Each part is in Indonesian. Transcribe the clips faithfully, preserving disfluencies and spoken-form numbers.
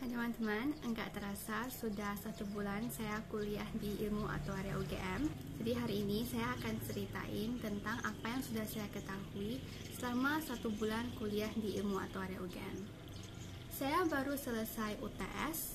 Hai teman-teman, enggak terasa sudah satu bulan saya kuliah di Ilmu Aktuaria U G M. Jadi hari ini saya akan ceritain tentang apa yang sudah saya ketahui selama satu bulan kuliah di Ilmu Aktuaria U G M. Saya baru selesai U T S,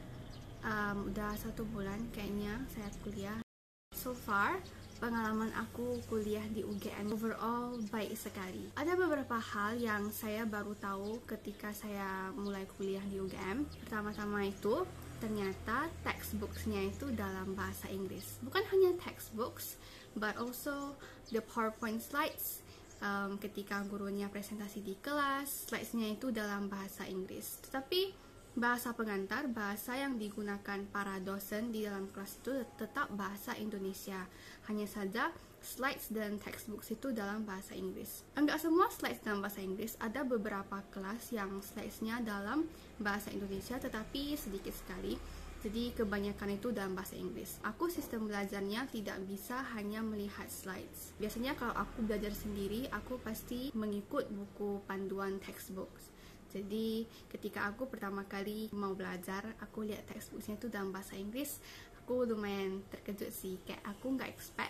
um, udah satu bulan kayaknya saya kuliah. So far, pengalaman aku kuliah di U G M overall baik sekali. Ada beberapa hal yang saya baru tahu ketika saya mulai kuliah di U G M. Pertama-tama itu, ternyata textbooks-nya itu dalam bahasa Inggris. Bukan hanya textbooks, but also the PowerPoint slides. Um, ketika gurunya presentasi di kelas, slides-nya itu dalam bahasa Inggris. Tetapi bahasa pengantar, bahasa yang digunakan para dosen di dalam kelas itu tetap bahasa Indonesia. Hanya saja slides dan textbooks itu dalam bahasa Inggris. Enggak semua slides dalam bahasa Inggris, ada beberapa kelas yang slides-nya dalam bahasa Indonesia, tetapi sedikit sekali. Jadi kebanyakan itu dalam bahasa Inggris. Aku sistem belajarnya tidak bisa hanya melihat slides. Biasanya kalau aku belajar sendiri, aku pasti mengikut buku panduan textbooks. Jadi ketika aku pertama kali mau belajar, aku lihat textbooknya itu dalam bahasa Inggris, aku lumayan terkejut sih. Kayak aku nggak expect.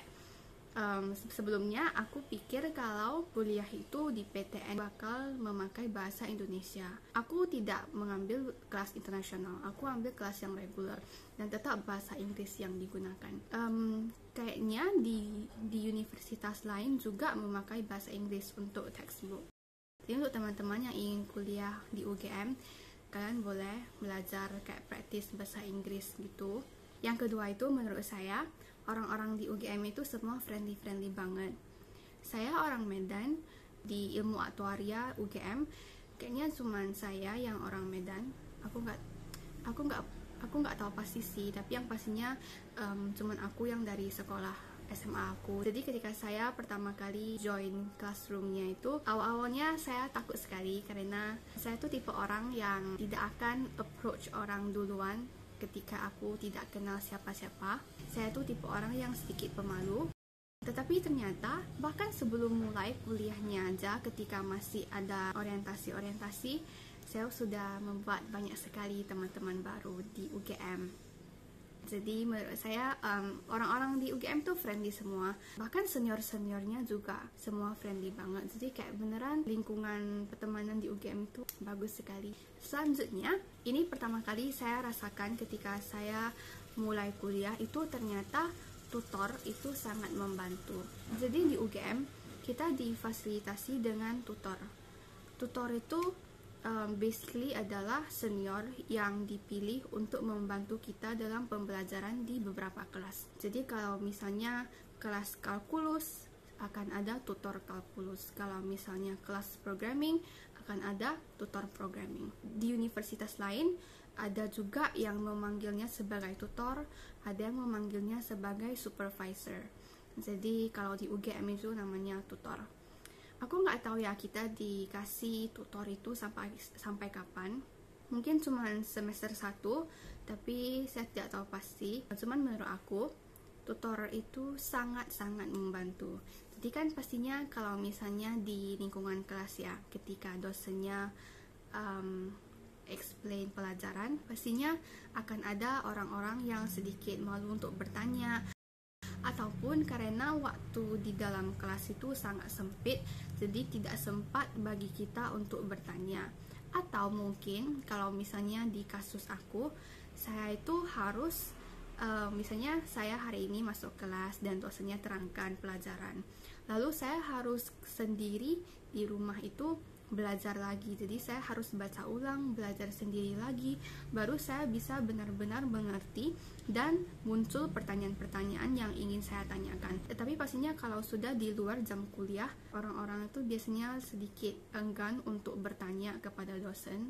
Um, sebelumnya aku pikir kalau kuliah itu di P T N bakal memakai bahasa Indonesia. Aku tidak mengambil kelas internasional, aku ambil kelas yang reguler dan tetap bahasa Inggris yang digunakan. Um, kayaknya di di universitas lain juga memakai bahasa Inggris untuk textbook. Jadi untuk teman-teman yang ingin kuliah di U G M, kalian boleh belajar kayak praktis bahasa Inggris gitu. Yang kedua itu menurut saya, orang-orang di U G M itu semua friendly-friendly banget. Saya orang Medan, di Ilmu Aktuaria U G M, kayaknya cuma saya yang orang Medan. Aku nggak, aku nggak, aku nggak tahu pasti sih, tapi yang pastinya um, cuman aku yang dari sekolah S M A aku. Jadi ketika saya pertama kali join classroomnya itu, awal-awalnya saya takut sekali karena saya tuh tipe orang yang tidak akan approach orang duluan ketika aku tidak kenal siapa-siapa. Saya tuh tipe orang yang sedikit pemalu. Tetapi ternyata bahkan sebelum mulai kuliahnya aja, ketika masih ada orientasi-orientasi, saya sudah membuat banyak sekali teman-teman baru di U G M. Jadi menurut saya um, orang-orang di U G M tuh friendly semua. Bahkan senior-seniornya juga semua friendly banget. Jadi kayak beneran lingkungan pertemanan di U G M itu bagus sekali. Selanjutnya, ini pertama kali saya rasakan ketika saya mulai kuliah itu ternyata tutor itu sangat membantu. Jadi di U G M kita difasilitasi dengan tutor. Tutor itu Um, basically adalah senior yang dipilih untuk membantu kita dalam pembelajaran di beberapa kelas. Jadi kalau misalnya kelas kalkulus akan ada tutor kalkulus. Kalau misalnya kelas programming akan ada tutor programming. Di universitas lain ada juga yang memanggilnya sebagai tutor, ada yang memanggilnya sebagai supervisor. Jadi kalau di U G M itu namanya tutor. Aku nggak tahu ya kita dikasih tutor itu sampai sampai kapan. Mungkin cuma semester satu, tapi saya tidak tahu pasti. Cuman menurut aku, tutor itu sangat-sangat membantu. Jadi kan pastinya kalau misalnya di lingkungan kelas ya, ketika dosennya um, explain pelajaran, pastinya akan ada orang-orang yang sedikit malu untuk bertanya. Ataupun karena waktu di dalam kelas itu sangat sempit, jadi tidak sempat bagi kita untuk bertanya. Atau mungkin kalau misalnya di kasus aku, saya itu harus uh, misalnya saya hari ini masuk kelas dan dosennya terangkan pelajaran, lalu saya harus sendiri di rumah itu belajar lagi. Jadi saya harus baca ulang, belajar sendiri lagi, baru saya bisa benar-benar mengerti dan muncul pertanyaan-pertanyaan yang ingin saya tanyakan. Tetapi pastinya kalau sudah di luar jam kuliah, orang-orang itu biasanya sedikit enggan untuk bertanya kepada dosen.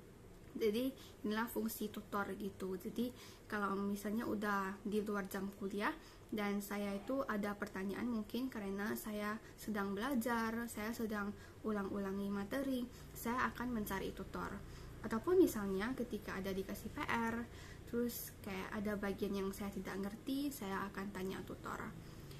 Jadi inilah fungsi tutor gitu. Jadi kalau misalnya udah di luar jam kuliah dan saya itu ada pertanyaan, mungkin karena saya sedang belajar, saya sedang ulang-ulangi materi, saya akan mencari tutor. Ataupun misalnya ketika ada dikasih P R, terus kayak ada bagian yang saya tidak ngerti, saya akan tanya tutor.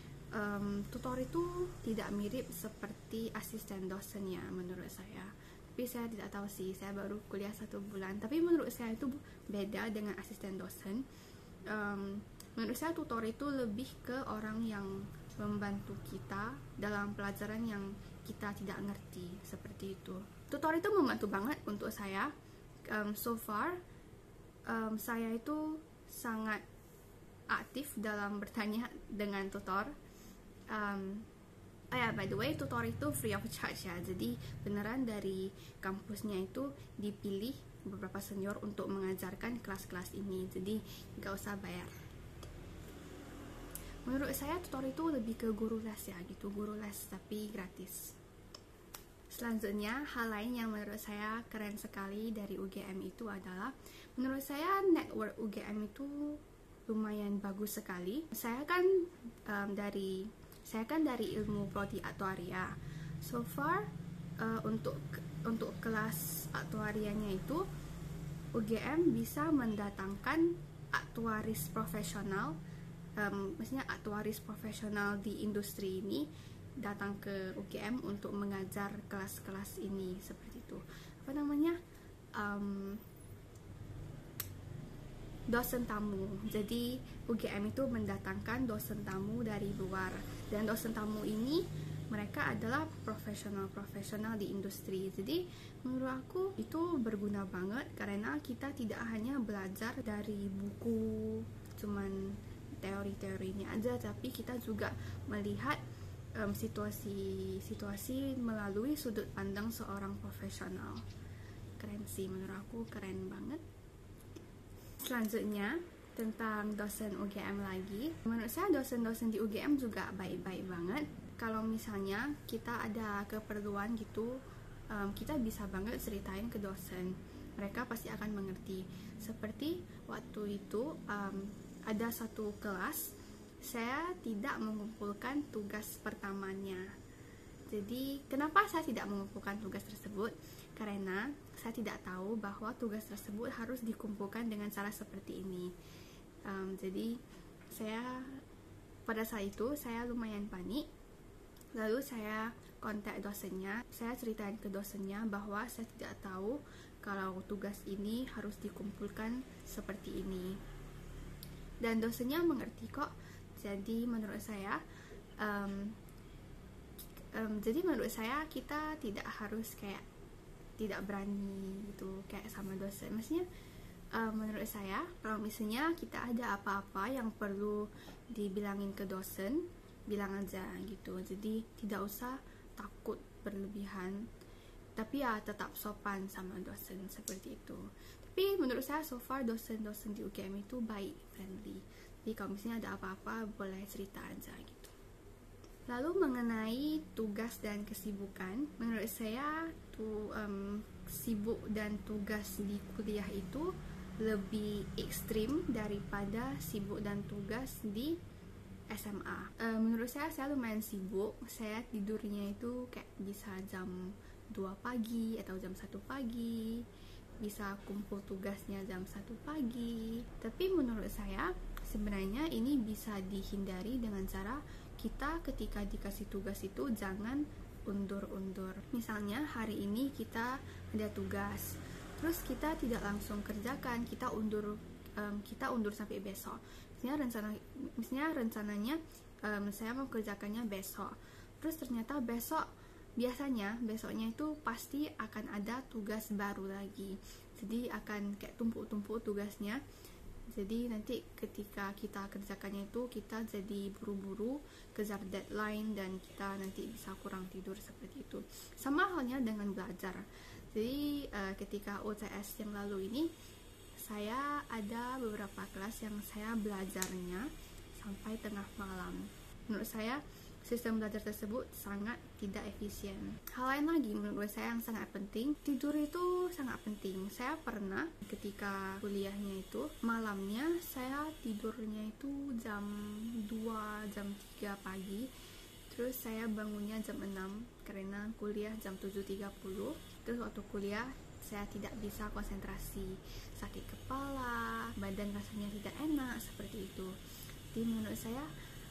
Um, tutor itu tidak mirip seperti asisten dosennya menurut saya. Tapi saya tidak tahu sih, saya baru kuliah satu bulan. Tapi menurut saya itu beda dengan asisten dosen. um, Menurut saya tutor itu lebih ke orang yang membantu kita dalam pelajaran yang kita tidak ngerti, seperti itu. Tutor itu membantu banget untuk saya. um, So far um, saya itu sangat aktif dalam bertanya dengan tutor. um, Oh ya, by the way, tutor itu free of charge ya. Jadi beneran dari kampusnya itu dipilih beberapa senior untuk mengajarkan kelas-kelas ini. Jadi nggak usah bayar. Menurut saya tutor itu lebih ke guru les ya gitu, guru les tapi gratis. Selanjutnya, hal lain yang menurut saya keren sekali dari U G M itu adalah, menurut saya network U G M itu lumayan bagus sekali. Saya kan um, dari Saya kan dari ilmu prodi aktuaria. So far uh, untuk untuk kelas aktuarianya itu U G M bisa mendatangkan aktuaris profesional, um, maksudnya aktuaris profesional di industri ini datang ke U G M untuk mengajar kelas-kelas ini, seperti itu. Apa namanya? Um, dosen tamu. Jadi U G M itu mendatangkan dosen tamu dari luar, dan dosen tamu ini mereka adalah profesional-profesional di industri. Jadi menurut aku itu berguna banget karena kita tidak hanya belajar dari buku, cuman teori-teorinya aja, tapi kita juga melihat um, situasi-situasi melalui sudut pandang seorang profesional. Keren sih, menurut aku keren banget. Selanjutnya tentang dosen U G M lagi, menurut saya dosen-dosen di U G M juga baik-baik banget. Kalau misalnya kita ada keperluan gitu, um, kita bisa banget ceritain ke dosen, mereka pasti akan mengerti. Seperti waktu itu um, ada satu kelas saya tidak mengumpulkan tugas pertamanya. Jadi kenapa saya tidak mengumpulkan tugas tersebut? Karena saya tidak tahu bahwa tugas tersebut harus dikumpulkan dengan cara seperti ini. Um, jadi saya pada saat itu saya lumayan panik. Lalu saya kontak dosennya, saya ceritain ke dosennya bahwa saya tidak tahu kalau tugas ini harus dikumpulkan seperti ini. Dan dosennya mengerti kok. Jadi menurut saya, um, um, jadi menurut saya kita tidak harus kayak tidak berani gitu kayak sama dosen. Maksudnya uh, menurut saya kalau misalnya kita ada apa-apa yang perlu dibilangin ke dosen, bilang aja gitu. Jadi tidak usah takut berlebihan, tapi ya tetap sopan sama dosen, seperti itu. Tapi menurut saya so far dosen-dosen di U G M itu baik, friendly. Jadi kalau misalnya ada apa-apa boleh cerita aja gitu. Lalu mengenai tugas dan kesibukan, menurut saya tuh um, sibuk dan tugas di kuliah itu lebih ekstrim daripada sibuk dan tugas di S M A. Uh, menurut saya saya lumayan sibuk. Saya tidurnya itu kayak bisa jam dua pagi atau jam satu pagi, bisa kumpul tugasnya jam satu pagi. Tapi menurut saya sebenarnya ini bisa dihindari dengan cara kita ketika dikasih tugas itu jangan undur-undur. Misalnya hari ini kita ada tugas, terus kita tidak langsung kerjakan, kita undur um, kita undur sampai besok. Misalnya rencana, misalnya rencananya um, saya mau kerjakannya besok, terus ternyata besok biasanya besoknya itu pasti akan ada tugas baru lagi. Jadi akan kayak tumpuk-tumpuk tugasnya. Jadi nanti ketika kita kerjakannya itu kita jadi buru-buru, kejar deadline, dan kita nanti bisa kurang tidur, seperti itu. Sama halnya dengan belajar. Jadi uh, ketika U T S yang lalu ini saya ada beberapa kelas yang saya belajarnya sampai tengah malam. Menurut saya sistem belajar tersebut sangat tidak efisien. Hal lain lagi menurut saya yang sangat penting, tidur itu sangat penting. Saya pernah ketika kuliahnya itu malamnya saya tidurnya itu jam dua, jam tiga pagi. Terus saya bangunnya jam enam karena kuliah jam tujuh tiga puluh. Terus waktu kuliah saya tidak bisa konsentrasi, sakit kepala, badan rasanya tidak enak, seperti itu. Jadi menurut saya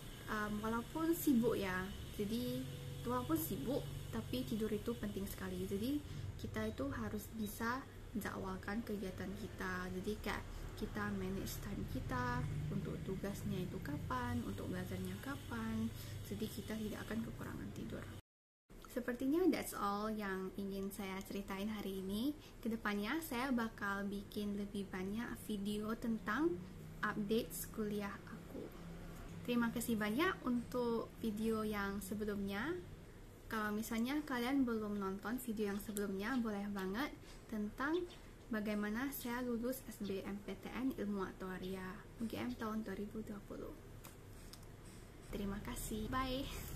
Um, walaupun sibuk ya, jadi walaupun sibuk tapi tidur itu penting sekali. Jadi kita itu harus bisa jadwalkan kegiatan kita. Jadi kayak kita manage time kita untuk tugasnya itu kapan, untuk belajarnya kapan, jadi kita tidak akan kekurangan tidur. Sepertinya that's all yang ingin saya ceritain hari ini. Kedepannya saya bakal bikin lebih banyak video tentang update kuliah aku. Terima kasih banyak untuk video yang sebelumnya. Kalau misalnya kalian belum nonton video yang sebelumnya, boleh banget tentang bagaimana saya lulus S B M P T N Ilmu Aktuaria U G M tahun dua ribu dua puluh. Terima kasih, bye.